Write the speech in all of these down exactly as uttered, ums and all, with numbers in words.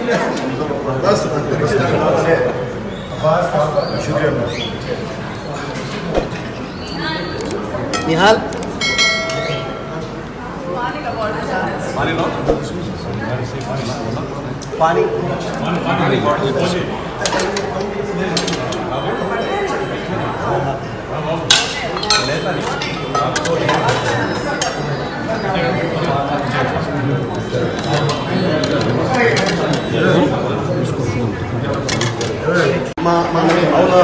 बस शुक्रिया निहाल पानी लो पानी మా మా అవునా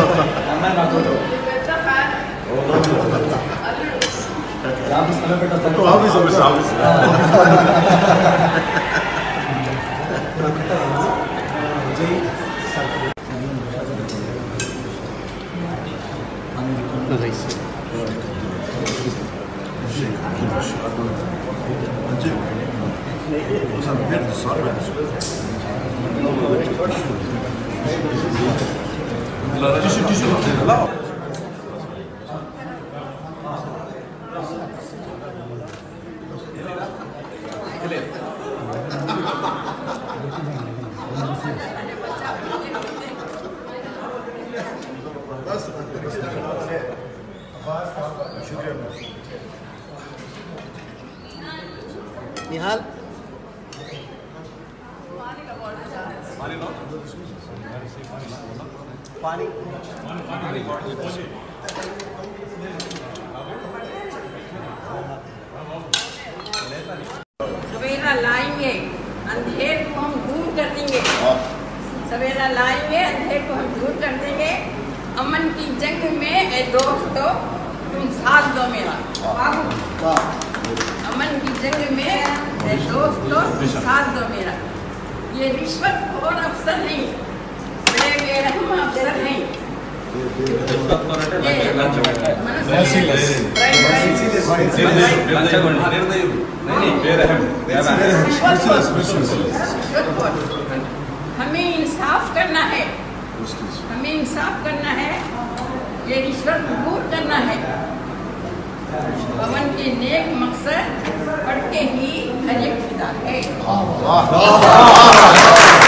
ఆఫీస్ ఆఫీస్ ఆఫీస్ शुक्रिया निहाल पानी लो पानी सवेरा लाएंगे अंधेर को हम दूर कर देंगे। सवेरा लाएंगे अंधेर को हम दूर कर देंगे। अमन की जंग में ए दोस्तों तुम साथ दो मेरा। अमन की जंग में ए दोस्तों तुम साथ दो मेरा। ये रिश्वत और अफसर नहीं, बड़े बेरहम अफसर नहीं। हमें इंसाफ करना है, हमें इंसाफ करना है, ये रिश्वत दूर करना है। पवन के नेक मकसद पढ़ के ही हर एक फिदा है।